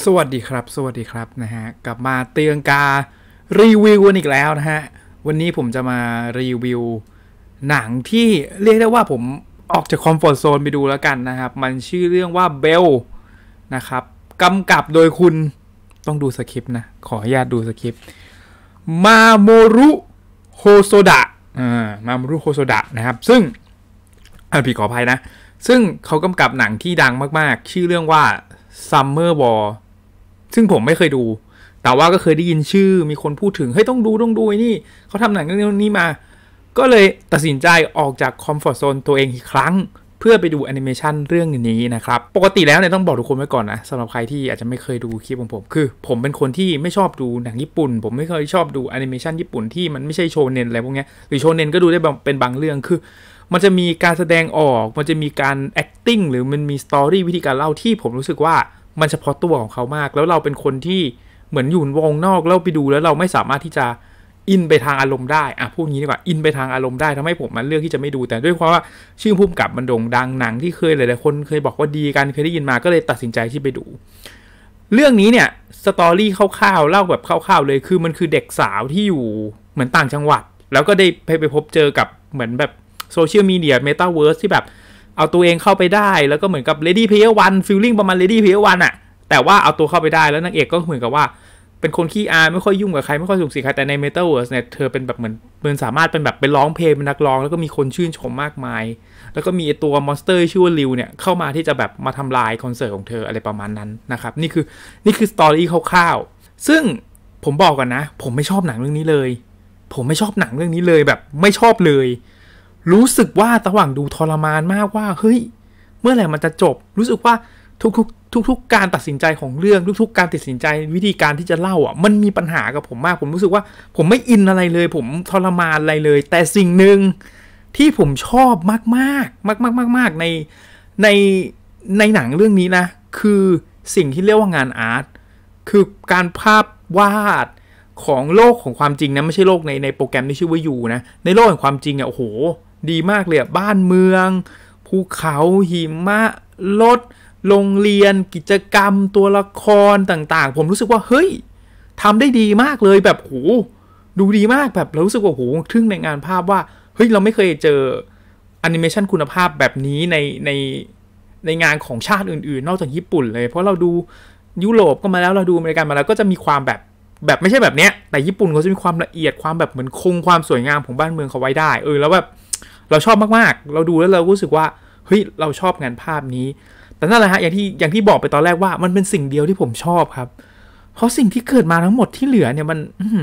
สวัสดีครับนะฮะกลับมาเตือนการรีวิวกันอีกแล้วนะฮะวันนี้ผมจะมารีวิวหนังที่เรียกได้ว่าผมออกจากคอมฟอร์ทโซนไปดูแล้วกันนะครับมันชื่อเรื่องว่าเบลนะครับกำกับโดยคุณต้องดูสคริปต์นะขออนุญาตดูสคริปต์มาโมรุโฮโซดะมาโมรุโฮโซดะนะครับซึ่งพี่ขออภัยนะซึ่งเขากำกับหนังที่ดังมากๆชื่อเรื่องว่า Summer War ซึ่งผมไม่เคยดูแต่ว่าก็เคยได้ยินชื่อมีคนพูดถึงเฮ้ยต้องดูไอ้นี่เขาทำหนังเรื่องนี้มาก็เลยตัดสินใจออกจากคอมฟอร์ทโซนตัวเองอีกครั้งเพื่อไปดูแอนิเมชันเรื่องนี้นะครับปกติแล้วเนี่ยต้องบอกทุกคนไว้ก่อนนะสำหรับใครที่อาจจะไม่เคยดูคลิปของผมคือผมเป็นคนที่ไม่ชอบดูหนังญี่ปุ่นผมไม่เคยชอบดูแอนิเมชันญี่ปุ่นที่มันไม่ใช่โชเน็นอะไรพวกนี้หรือโชเน็นก็ดูได้เป็นบางเรื่องคือมันจะมีการแสดงออกมันจะมีการ acting หรือมันมีสตอรี่วิธีการเล่าที่ผมรู้สึกว่ามันเฉพาะตัวของเขามากแล้วเราเป็นคนที่เหมือนอยู่วงนอกแล้วไปดูแล้วเราไม่สามารถที่จะอินไปทางอารมณ์ได้พูดงี้ดีกว่าอินไปทางอารมณ์ได้ทำให้ผมมันเลือกที่จะไม่ดูแต่ด้วยความว่าชื่อพุ่มกับมันโด่งดังหนังที่เคยหลายๆคนเคยบอกว่าดีกันเคยได้ยินมาก็เลยตัดสินใจที่ไปดูเรื่องนี้เนี่ยสตอรี่คร่าวๆเล่าแบบคร่าวๆเลยคือมันคือเด็กสาวที่อยู่เหมือนต่างจังหวัดแล้วก็ได้ไปพบเจอกับเหมือนแบบโซเชียลมีเดียเมตาเวิร์สที่แบบเอาตัวเองเข้าไปได้แล้วก็เหมือนกับ Ready Player One feeling ประมาณ Ready Player One อะแต่ว่าเอาตัวเข้าไปได้แล้วนางเอกก็เหมือนกับว่าเป็นคนขี้อายไม่ค่อยยุ่งกับใครไม่ค่อยสูงสิงใครแต่ใน Metaverse เนี่ยเธอเป็นแบบเหมือนสามารถเป็นแบบไปร้องเพลงเป็นนักร้องแล้วก็มีคนชื่นชมมากมายแล้วก็มีตัวมอนสเตอร์ชื่อว่าริวเนี่ยเข้ามาที่จะแบบมาทำลายคอนเสิร์ตของเธออะไรประมาณนั้นนะครับนี่คือสตอรี่คร่าวๆซึ่งผมบอกก่อนนะผมไม่ชอบหนังเรื่องนี้เลยผมไม่ชอบหนังเรื่องนี้เลยแบบไม่ชอบเลยรู้สึกว่าระหว่างดูทรมานมากว่าเฮ้ยเมื่อไหร่มันจะจบรู้สึกว่าทุกการตัดสินใจของเรื่องทุกการตัดสินใจวิธีการที่จะเล่ามันมีปัญหากับผมมากผมรู้สึกว่าผมไม่อินอะไรเลยผมทรมานอะไรเลยแต่สิ่งหนึ่งที่ผมชอบมากในหนังเรื่องนี้นะคือสิ่งที่เรียกว่างานอาร์ตคือการภาพวาดของโลกของความจริงนะไม่ใช่โลกในโปรแกรมที่ชื่อว่ายูนะในโลกแห่งความจริงโอ้โหดีมากเลยบ้านเมืองภูเขาหิมะรถโรงเรียนกิจกรรมตัวละครต่างๆผมรู้สึกว่าเฮ้ยทำได้ดีมากเลยแบบโหดูดีมากแบบเรารู้สึกว่าโหทึ่งในงานภาพว่าเฮ้ยเราไม่เคยเจอแอนิเมชันคุณภาพแบบนี้ในงานของชาติอื่นๆนอกจากญี่ปุ่นเลยเพราะเราดูยุโรปก็มาแล้วเราดูอเมริกันมาแล้วก็จะมีความแบบไม่ใช่แบบเนี้ยแต่ญี่ปุ่นเขาจะมีความละเอียดความแบบเหมือนคงความสวยงามของบ้านเมืองเขาไว้ได้แล้วแบบเราชอบมากๆเราดูแล้วเรารู้สึกว่าเฮ้ยเราชอบงานภาพนี้แต่นั่นแหละฮะอย่างที่บอกไปตอนแรกว่ามันเป็นสิ่งเดียวที่ผมชอบครับเพราะสิ่งที่เกิดมาทั้งหมดที่เหลือเนี่ย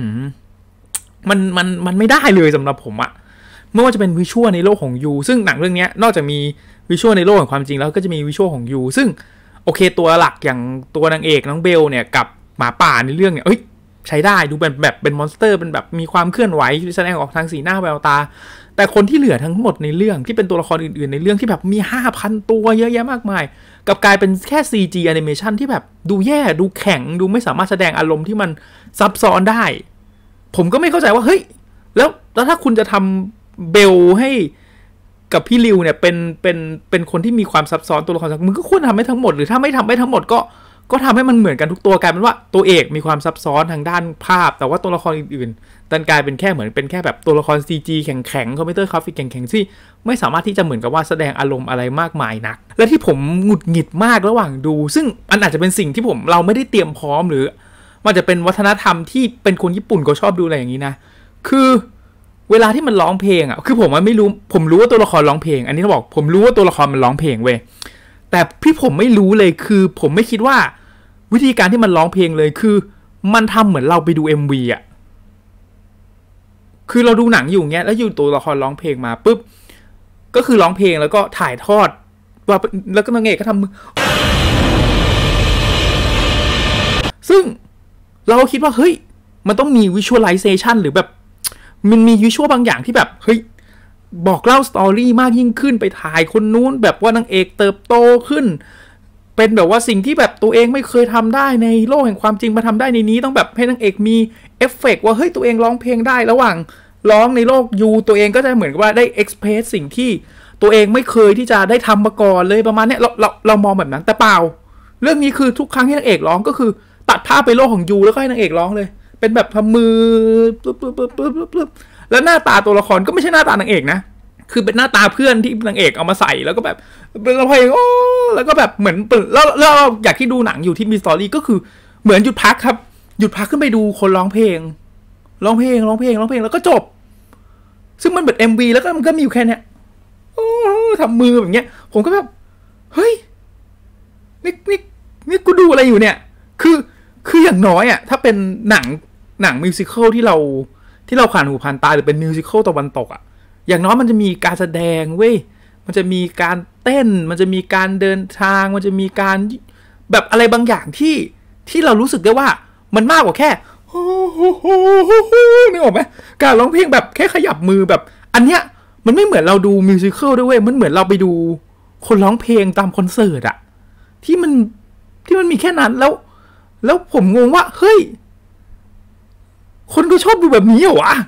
มันไม่ได้เลยสำหรับผมไม่ว่าจะเป็นวิชวลในโลกของยูซึ่งหนังเรื่องนี้นอกจากมีวิชวลในโลกของความจริงแล้วก็จะมีวิชวลของยูซึ่งโอเคตัวหลักอย่างตัวนางเอกน้องเบลเนี่ยกับหมาป่าในเรื่องเนี่ยใช้ได้ดูเป็นมอนสเตอร์เป็นแบบมีความเคลื่อนไหวแสดงออกทางสีหน้าแววตาแต่คนที่เหลือทั้งหมดในเรื่องที่เป็นตัวละครอื่นๆในเรื่องที่แบบมี 5,000 ตัวเยอะแยะมากมายกับกลายเป็นแค่ CG animation ที่แบบดูแย่ดูแข็งดูไม่สามารถแสดงอารมณ์ที่มันซับซ้อนได้ผมก็ไม่เข้าใจว่าเฮ้ยแล้วถ้าคุณจะทำเบลให้กับพี่ริวเนี่ยเป็นคนที่มีความซับซ้อนตัวละครมึงก็ควรทำให้ทั้งหมดหรือถ้าไม่ทำให้ทั้งหมดก็ทำให้มันเหมือนกันทุกตัวกลายเป็นว่าตัวเอกมีความซับซ้อนทางด้านภาพแต่ว่าตัวละครอื่นๆดันกลายเป็นแค่เหมือนเป็นแค่แบบตัวละคร CG แข็งคอมพิวเตอร์กราฟิกแข็งที่ไม่สามารถที่จะเหมือนกับว่าแสดงอารมณ์อะไรมากมายนักและที่ผมหงุดหงิดมากระหว่างดูซึ่งมันอาจจะเป็นสิ่งที่เราไม่ได้เตรียมพร้อมหรือมันจะเป็นวัฒนธรรมที่เป็นคนญี่ปุ่นก็ชอบดูอะไรอย่างนี้นะคือเวลาที่มันร้องเพลงคือผมไม่รู้ผมรู้ว่าตัวละครร้องเพลงอันนี้ต้องบอกผมรู้ว่าตัวละครมันร้องเพลงเว้ยแต่ที่ผมไม่รู้เลยคือผมไม่คิดว่าวิธีการที่มันร้องเพลงเลยคือมันทำเหมือนเราไปดู MV คือเราดูหนังอยู่เงี้ยแล้วอยู่ตัวละครร้องเพลงมาปุ๊บก็คือร้องเพลงแล้วก็ถ่ายทอดว่าแล้วก็นางเอกก็ทำซึ่งเราคิดว่าเฮ้ยมันต้องมี visualization หรือแบบมันมีวิชวลบางอย่างที่แบบเฮ้ยบอกเล่าสตอรี่มากยิ่งขึ้นไปถ่ายคนนู้นแบบว่านางเอกเติบโตขึ้นเป็นแบบว่าสิ่งที่แบบตัวเองไม่เคยทำได้ในโลกแห่งความจริงมาทำได้ในนี้ต้องแบบให้นางเอกมีเอฟเฟกต์ว่าเฮ้ยตัวเองร้องเพลงได้ระหว่างร้องในโลกยูตัวเองก็จะเหมือนกับว่าได้เอ็กซ์เพรสสิ่งที่ตัวเองไม่เคยที่จะได้ทำมาก่อนเลยประมาณนี้เรามองแบบนั้นแต่เปล่าเรื่องนี้คือทุกครั้งที่นางเอกร้องก็คือตัดภาพไปโลกของยูแล้วก็ให้นางเอกร้องเลยเป็นแบบทำมือปึ๊บแล้วหน้าตาตัวละครก็ไม่ใช่หน้าตานางเอกนะคือเป็นหน้าตาเพื่อนที่นางเอกเอามาใส่แล้วก็แบบเป็นเพลงโอ้แล้วก็แบบเหมือนแล้วอยากที่ดูหนังอยู่ที่มีสตอรี่ก็คือเหมือนหยุดพักครับหยุดพักขึ้นไปดูคนร้องเพลงแล้วก็จบซึ่งมันเป็น MV แล้วก็มันก็มีอยู่แค่เนี้ยทำมือแบบเงี้ยผมก็แบบเฮ้ยนี่กูดูอะไรอยู่เนี่ยคืออย่างน้อยอ่ะถ้าเป็นหนังมิวสิควลที่เราผ่านหูผ่านตาหรือเป็นมิวสิควลตะวันตกอ่ะอย่างน้อยมันจะมีการแสดงเว้ยมันจะมีการเต้นมันจะมีการเดินทางมันจะมีการแบบอะไรบางอย่างที่เรารู้สึกได้ว่ามันมากกว่าแค่นึกออกไหมการร้องเพลงแบบแค่ขยับมือแบบอันเนี้ยมันไม่เหมือนเราดูมิวสิควลด้วยเว้ยมันเหมือนเราไปดูคนร้องเพลงตามคอนเสิร์ตอะที่มันมีแค่นั้นแล้วผมงงว่าเฮ้ยคนก็ชอบดูแบบนี้เหรอวะ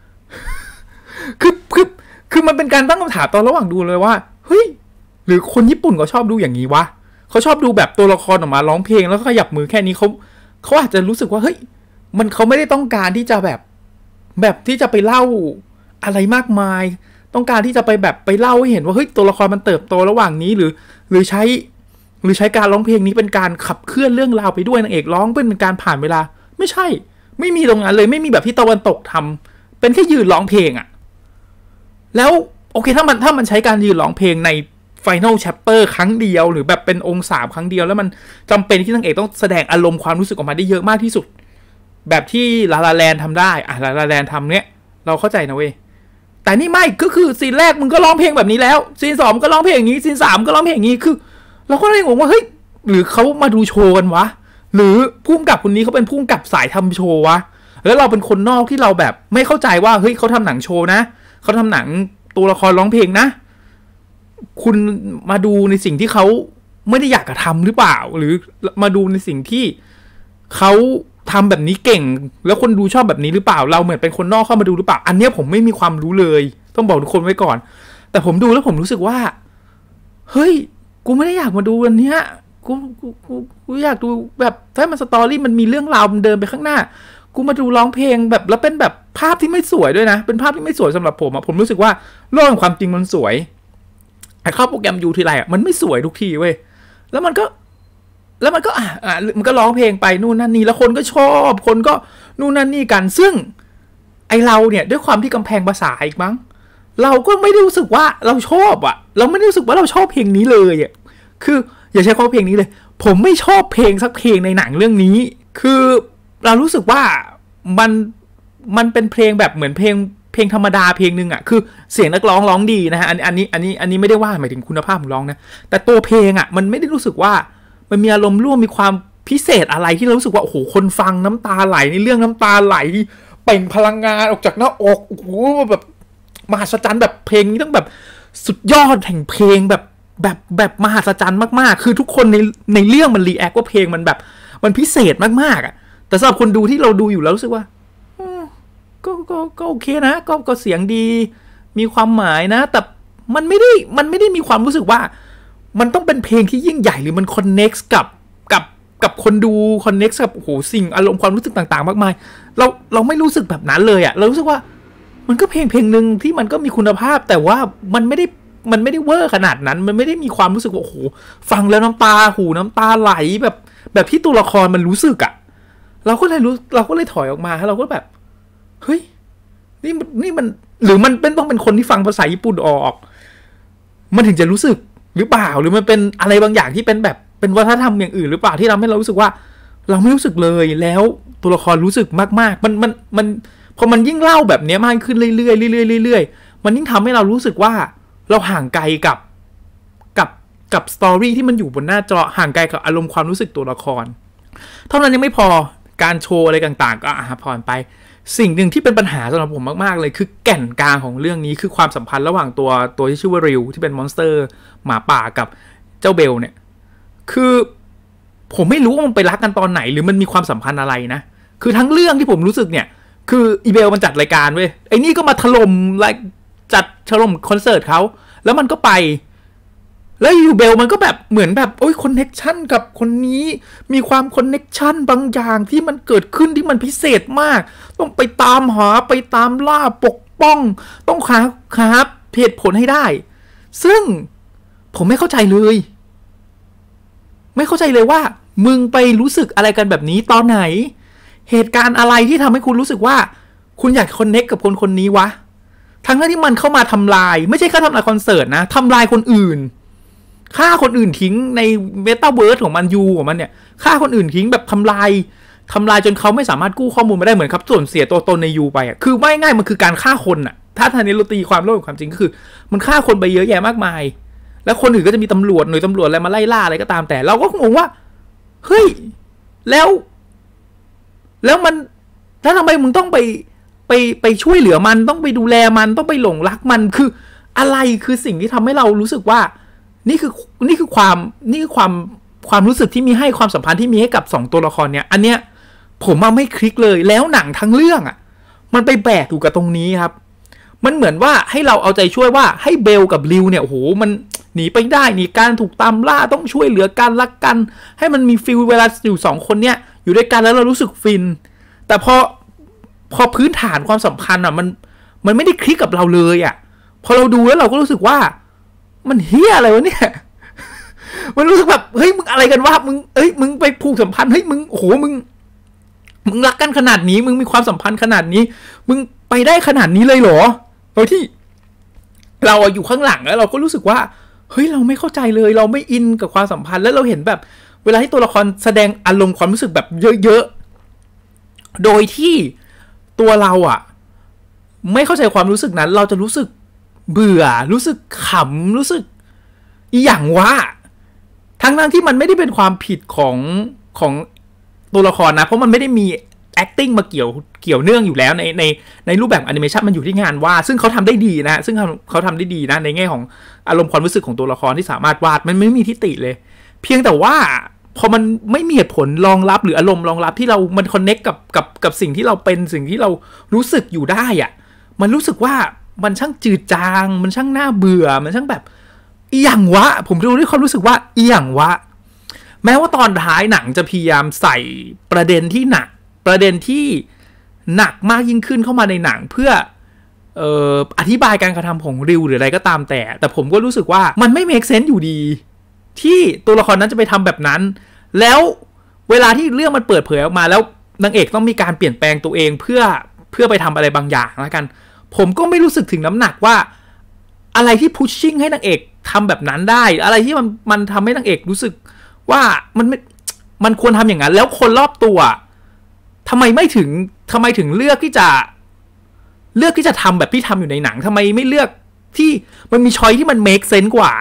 คือมันเป็นการตั้งคำถามตอนระหว่างดูเลยว่าเฮ้ยหรือคนญี่ปุ่นก็ชอบดูอย่างนี้วะเขาชอบดูแบบตัวละครออกมาร้องเพลงแล้วก็ขยับมือแค่นี้เขาอาจจะรู้สึกว่าเฮ้ยมันเขาไม่ได้ต้องการที่จะแบบที่จะไปเล่าอะไรมากมายต้องการที่จะไปเล่าให้เห็นว่าเฮ้ยตัวละครมันเติบโตระหว่างนี้หรือใช้การร้องเพลงนี้เป็นการขับเคลื่อนเรื่องราวไปด้วยนางเอกร้องเป็นการผ่านเวลาไม่ใช่ไม่มีตรงนั้นเลยไม่มีแบบที่ตะวันตกทำเป็นแค่ยืนร้องเพลงอะแล้วโอเคถ้ามันใช้การยืนร้องเพลงใน Final Chapter ครั้งเดียวหรือแบบเป็นองค์3ครั้งเดียวแล้วมันจำเป็นที่นางเอกต้องแสดงอารมณ์ความรู้สึกออกมาได้เยอะมากที่สุดแบบที่ลาลาแลนด์ทำได้ลาลาแลนด์ทำเนี้ยเราเข้าใจนะเว้ยแต่นี่ไม่ก็คือซีนแรกมึงก็ร้องเพลงแบบนี้แล้วซีน2ก็ร้องเพลงอย่างนี้ซีน3ก็ร้องเพลงอย่างนี้คือเราก็เลยงงว่าเฮ้ยหรือเขามาดูโชว์กันวะหรือผู้กำกับคนนี้เขาเป็นผู้กำกับสายทำโชว์วะแล้วเราเป็นคนนอกที่เราแบบไม่เข้าใจว่าเฮ้ยเขาทำหนังโชว์นะเขาทำหนังตัวละครร้องเพลงนะคุณมาดูในสิ่งที่เขาไม่ได้อยากจะทำหรือเปล่าหรือมาดูในสิ่งที่เขาทำแบบนี้เก่งแล้วคนดูชอบแบบนี้หรือเปล่าเราเหมือนเป็นคนนอกเข้ามาดูหรือเปล่าอันนี้ผมไม่มีความรู้เลยต้องบอกทุกคนไว้ก่อนแต่ผมดูแล้วผมรู้สึกว่าเฮ้ยกูไม่ได้อยากมาดูอันเนี้ยกูอยากดูแบบถ้ามันสตอรี่มันมีเรื่องราวมันเดินไปข้างหน้ากูมาดูร้องเพลงแบบแล้วเป็นแบบภาพที่ไม่สวยด้วยนะเป็นภาพที่ไม่สวยสำหรับผมอะผมรู้สึกว่าโลกแห่งความจริงมันสวยไอ้เข้าโปรแกรมยูทีไรอะมันไม่สวยทุกทีเว้ยแล้วมันก็มันก็ร้องเพลงไปนู่นนั่นนี่แล้วคนก็ชอบคนก็นู่นนั่นนี่กันซึ่งไอเราเนี่ยด้วยความที่กำแพงภาษาอีกมั้งเราก็ไม่ได้รู้สึกว่าเราชอบอะเราไม่ได้รู้สึกว่าเราชอบเพลงนี้เลยอะคืออย่าใช้คำว่าเพลงนี้เลยผมไม่ชอบเพลงสักเพลงในหนังเรื่องนี้คือเรารู้สึกว่ามันเป็นเพลงแบบเหมือนเพลงธรรมดาเพลงนึงอ่ะคือเสียงนักร้องร้องดีนะฮะอันนี้ไม่ได้ว่าหมายถึงคุณภาพของร้องนะแต่ตัวเพลงอ่ะมันไม่ได้รู้สึกว่ามันมีอารมณ์ร่วมมีความพิเศษอะไรที่เรารู้สึกว่าโอ้โหคนฟังน้ำตาไหลในเรื่องน้ำตาไหลเปล่งพลังงานออกจากหน้าอกโอ้โหแบบมหัศจรรย์แบบเพลงนี้ต้องแบบสุดยอดแห่งเพลงแบบมหัศจรรย์มากๆคือทุกคนในเรื่องมันรีแอคว่าเพลงมันแบบมันพิเศษมากๆอ่ะแต่สำหรับคนดูที่เราดูอยู่แล้วรู้สึกว่าก็โอเคนะก็เสียงดีมีความหมายนะแต่มันไม่ได้มีความรู้สึกว่ามันต้องเป็นเพลงที่ยิ่งใหญ่หรือมันคอนเน็กซ์กับคนดูคอนเน็กซ์กับโอ้โหสิ่งอารมณ์ความรู้สึกต่างๆมากมายเราไม่รู้สึกแบบนั้นเลยอะเรารู้สึกว่ามันก็เพลงนึงที่มันก็มีคุณภาพแต่ว่ามันไม่ได้เวอร์ขนาดนั้นมันไม่ได้มีความรู้สึกว่าโอ้โหฟังแล้วน้ำตาไหลแบบที่ตัวละครมันรู้สึกอะเราก็เลยถอยออกมาแล้วเราก็แบบเฮ้ยนี่มันหรือมันต้องเป็นคนที่ฟังภาษาญี่ปุ่นออกมันถึงจะรู้สึกหรือเปล่าหรือมันเป็นอะไรบางอย่างที่เป็นแบบเป็นวัฒนธรรมอย่างอื่นหรือเปล่าที่ทำให้เรารู้สึกว่าเราไม่รู้สึกเลยแล้วตัวละครรู้สึกมากๆมันพอมันยิ่งเล่าแบบนี้มากขึ้นเรื่อยๆมันยิ่งทำให้เรารู้สึกว่าเราห่างไกลกับสตอรี่ที่มันอยู่บนหน้าจอห่างไกลกับอารมณ์ความรู้สึกตัวละครเท่านั้นยังไม่พอการโชว์อะไรต่างๆก็ผ่อนไปสิ่งหนึ่งที่เป็นปัญหาสำหรับผมมากๆเลยคือแก่นกลางของเรื่องนี้คือความสัมพันธ์ระหว่างตัวที่ชื่อว่าริวที่เป็นมอนสเตอร์หมาป่ากับเจ้าเบลเนี่ยคือผมไม่รู้ว่ามันไปรักกันตอนไหนหรือมันมีความสัมพันธ์อะไรนะคือทั้งเรื่องที่ผมรู้สึกเนี่ยคืออีเบลมันจัดรายการเว้ยไอ้นี่ก็มาถล่มจัดถล่มคอนเสิร์ตเขาแล้วมันก็ไปแล้วอยู่เบลมันก็แบบเหมือนแบบโอ้ยคอนเน็กชันกับคนนี้มีความคอนเน็กชันบางอย่างที่มันเกิดขึ้นที่มันพิเศษมากต้องไปตามหาไปตามล่าปกป้องต้องหาเหตุผลให้ได้ซึ่งผมไม่เข้าใจเลยว่ามึงไปรู้สึกอะไรกันแบบนี้ตอนไหนเหตุการณ์อะไรที่ทำให้คุณรู้สึกว่าคุณอยากคอนเน็กกับคนนี้วะทั้งที่มันเข้ามาทำลายไม่ใช่แค่ทำลายคอนเสิร์ตนะทำลายคนอื่นฆ่าคนอื่นทิ้งในเมตาเวิร์สของมันยูของมันเนี่ยฆ่าคนอื่นทิ้งแบบทำลายจนเขาไม่สามารถกู้ข้อมูลมาได้เหมือนครับส่วนเสียตัวตนในยูไปอ่ะคือไม่ง่ายมันคือการฆ่าคนอ่ะถ้าทันนี้เราตีความโลกความจริงก็คือมันฆ่าคนไปเยอะแยะมากมายแล้วคนอื่นก็จะมีตำรวจหน่วยตำรวจอะไรมาไล่ล่าอะไรก็ตามแต่เราก็งงว่าเฮ้ยแล้วมันแล้วทำไมมึงต้องไปช่วยเหลือมันต้องไปดูแลมันต้องไปหลงรักมันคืออะไรคือสิ่งที่ทำให้เรารู้สึกว่านี่คือความรู้สึกที่มีให้ความสัมพันธ์ที่มีให้กับ2ตัวละครเนี่ยอันเนี้ยผมมาไม่คลิกเลยแล้วหนังทั้งเรื่องอ่ะมันไปแบกอยู่กับตรงนี้ครับมันเหมือนว่าให้เราเอาใจช่วยว่าให้เบลกับริวเนี่ยโอ้โหมันหนีไปได้หนีการถูกตามล่าต้องช่วยเหลือกันรักกันให้มันมีฟีลเวลาอยู่2คนเนี่ยอยู่ด้วยกันแล้วเรารู้สึกฟินแต่พอพื้นฐานความสัมพันธ์อ่ะมันไม่ได้คลิกกับเราเลยอ่ะพอเราดูแล้วเราก็รู้สึกว่ามันเฮี้ยอะไรวะเนี่ยมันรู้สึกแบบเฮ้ยมึงอะไรกันวะมึงไปผูกสัมพันธ์เฮ้ยมึงโหมึงรักกันขนาดนี้มึงมีความสัมพันธ์ขนาดนี้มึงไปได้ขนาดนี้เลยเหรอโดยที่เราอยู่ข้างหลังแล้วเราก็รู้สึกว่าเฮ้ยเราไม่เข้าใจเลยเราไม่อินกับความสัมพันธ์แล้วเราเห็นแบบเวลาที่ตัวละครแสดงอารมณ์ความรู้สึกแบบเยอะๆโดยที่ตัวเราอ่ะไม่เข้าใจความรู้สึกนั้นเราจะรู้สึกเบื่อรู้สึกขำรู้สึกอีหยังวะทั้งที่มันไม่ได้เป็นความผิดของตัวละครนะเพราะมันไม่ได้มี acting มาเกี่ยวเนื่องอยู่แล้วในรูปแบบแอนิเมชันมันอยู่ที่งานวาดซึ่งเขาทำได้ดีนะซึ่งเขาทำได้ดีนะในแง่ของอารมณ์ความรู้สึกของตัวละครที่สามารถวาดมันไม่มีทิฏฐิเลยเพียงแต่ว่าพอมันไม่มีเหตุผลรองรับหรืออารมณ์รองรับที่มันคอนเน็กกับสิ่งที่เราเป็นสิ่งที่เรารู้สึกอยู่ได้อ่ะมันรู้สึกว่ามันช่างจืดจางมันช่างน่าเบื่อมันช่างแบบอีหยังวะผมดูด้วยความรู้สึกว่าอีหยังวะแม้ว่าตอนท้ายหนังจะพยายามใส่ประเด็นที่หนักมากยิ่งขึ้นเข้ามาในหนังเพื่ออธิบายการกระทำของริวหรืออะไรก็ตามแต่ผมก็รู้สึกว่ามันไม่เมคเซนส์อยู่ดีที่ตัวละครนั้นจะไปทำแบบนั้นแล้วเวลาที่เรื่องมันเปิดเผยออกมาแล้วนางเอกต้องมีการเปลี่ยนแปลงตัวเองเพื่อไปทำอะไรบางอย่างแล้วกันผมก็ไม่รู้สึกถึงน้ำหนักว่าอะไรที่พุชชิ่งให้นางเอกทำแบบนั้นได้อะไรที่มันทำให้นางเอกรู้สึกว่ามันควรทำอย่างนั้นแล้วคนรอบตัวทำไมถึงเลือกที่จะทำแบบที่ทำอยู่ในหนังทำไมไม่เลือกที่มันมีช้อยที่มันเมคเซนส์กว่า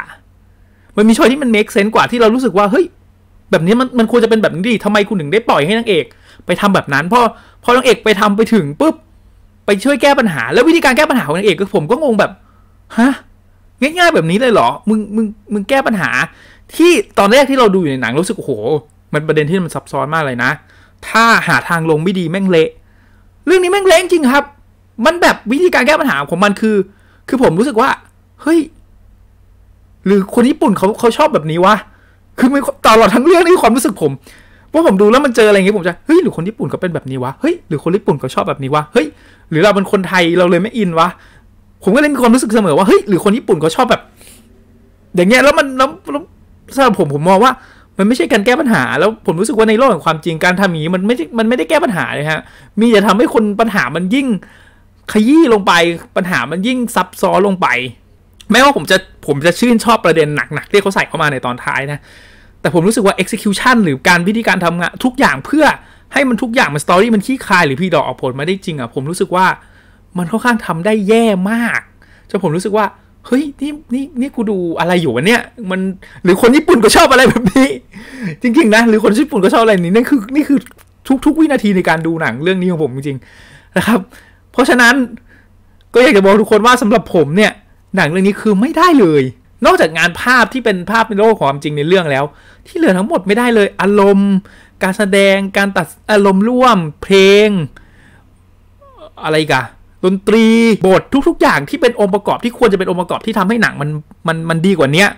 ที่เรารู้สึกว่าเฮ้ยแบบนี้มันควรจะเป็นแบบนี้ดิทำไมคุณถึงได้ปล่อยให้นางเอกไปทำแบบนั้นพอนางเอกไปทำไปถึงปุ๊บไปช่วยแก้ปัญหาแล้ววิธีการแก้ปัญหาของนางเอกก็ผมก็งงแบบฮะง่ายๆแบบนี้เลยเหรอมึงแก้ปัญหาที่ตอนแรกที่เราดูอยู่ในหนังรู้สึกโอ้โหมันประเด็นที่มันซับซ้อนมากเลยนะถ้าหาทางลงไม่ดีแม่งเละเรื่องนี้แม่งเละจริงครับมันแบบวิธีการแก้ปัญหาของมันคือผมรู้สึกว่าเฮ้ยหรือคนญี่ปุ่นเขาชอบแบบนี้วะคือไม่ตลอดทั้งเรื่องนี่ความรู้สึกผมว่าผมดูแล้วมันเจออะไรอย่างเงี้ยผมจะเฮ้ยหรือคนญี่ปุ่นเขาเป็นแบบนี้วะเฮ้ยหรือคนญี่ปุ่นเขาชอบแบบนี้วะเฮ้ยหรือเราเป็นคนไทยเราเลยไม่อินวะผมก็เลยมีความรู้สึกเสมอว่าเฮ้ยหรือคนญี่ปุ่นเขาชอบแบบอย่างเงี้ยแล้วสำหรับผมมองว่ามันไม่ใช่การแก้ปัญหาแล้วผมรู้สึกว่าในโลกแห่งความจริงการทำอย่างนี้มันไม่ได้แก้ปัญหาเลยฮะมีแต่ทำให้คนปัญหามันยิ่งขยี้ลงไปปัญหามันยิ่งซับซ้อนลงไปแม้ว่าผมจะชื่นชอบประเด็นหนักๆที่เขาใส่เข้ามาในตอนท้ายนะแต่ผมรู้สึกว่า execution หรือการวิธีการทำงานทุกอย่างเพื่อให้มันทุกอย่างมันสตอรี่มันขี้คายหรือพี่ดอกออกผลมาได้จริงอ่ะผมรู้สึกว่ามันค่อนข้างทำได้แย่มากจนผมรู้สึกว่าเฮ้ยนี่กูดูอะไรอยู่วะเนี่ยมันหรือคนญี่ปุ่นก็ชอบอะไรแบบนี้จริงๆนะหรือคนญี่ปุ่นก็ชอบอะไรนี้นี่คือทุกวินาทีในการดูหนังเรื่องนี้ของผมจริงๆนะครับเพราะฉะนั้นก็อยากจะบอกทุกคนว่าสำหรับผมเนี่ยหนังเรื่องนี้คือไม่ได้เลยนอกจากงานภาพที่เป็นภาพในโลกของความจริงในเรื่องแล้วที่เหลือทั้งหมดไม่ได้เลยอารมณ์การแสดงการตัดอารมณ์ร่วมเพลงอะไรกันดนตรีบททุกๆอย่างที่เป็นองค์ประกอบที่ควรจะเป็นองค์ประกอบที่ทำให้หนังมันดีกว่านี้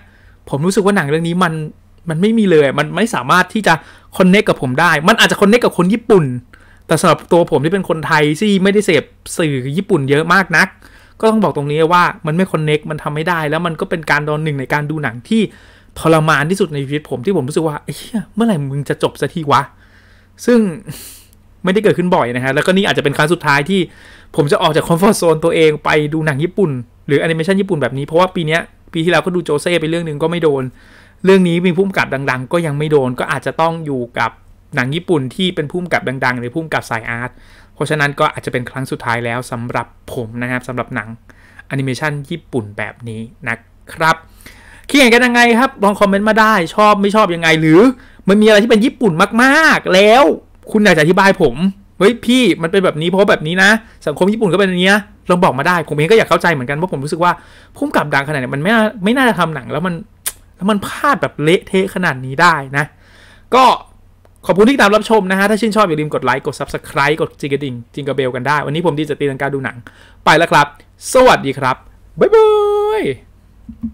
ผมรู้สึกว่าหนังเรื่องนี้มันไม่มีเลยมันไม่สามารถที่จะคอนเนคกับผมได้มันอาจจะคอนเนคกับคนญี่ปุ่นแต่สำหรับตัวผมที่เป็นคนไทยที่ไม่ได้เสพสื่อญี่ปุ่นเยอะมากนักก็ต้องบอกตรงนี้ว่ามันไม่คอนเนคมันทำไม่ได้แล้วมันก็เป็นการตอนหนึ่งในการดูหนังที่ทรมานที่สุดในชีวิตผมที่ผมรู้สึกว่าเมื่อไหร่มึงจะจบสักทีวะซึ่งไม่ได้เกิดขึ้นบ่อยนะฮะแล้วก็นี่อาจจะเป็นครั้งสุดท้ายที่ผมจะออกจากคอมฟอร์ทโซนตัวเองไปดูหนังญี่ปุ่นหรือแอนิเมชันญี่ปุ่นแบบนี้เพราะว่าปีที่แล้วก็ดูโจเซ่ไปเรื่องนึงก็ไม่โดนเรื่องนี้มีผู้กำกับดังๆก็ยังไม่โดนก็อาจจะต้องอยู่กับหนังญี่ปุ่นที่เป็นผู้กำกับดังๆหรือผู้กำกับสายอาร์ตเพราะฉะนั้นก็อาจจะเป็นครั้งสุดท้ายแล้วสำหรับผมนะครับสำหรับหนังแอนิเมชันญี่ปุ่นแบบนี้นะครับคิดเห็นกันยังไงครับลองคอมเมนต์มาได้ชอบไม่ชอบยังไงหรือมันมีอะไรที่เป็นญี่ปุ่นมากๆแล้วคุณอยากจะอธิบายผมเฮ้ยพี่มันเป็นแบบนี้เพราะแบบนี้นะสังคมญี่ปุ่นก็เป็นอย่างนี้นะลองบอกมาได้ผมเองก็อยากเข้าใจเหมือนกันเพราะผมรู้สึกว่าผู้กำกับดังขนาดนี้มันไม่น่าจะทำหนังแล้วมันพลาดแบบเละเทะขนาดนี้ได้นะก็ขอบคุณที่ติดตามรับชมนะฮะถ้าชื่นชอบอย่าลืมกดไลค์กด Subscribe กดจิงกระดิ่งจิงกระเบลกันได้วันนี้ผมดีจะตีลังกาดูหนังไปแล้วครับสวัสดีครับบ๊ายบาย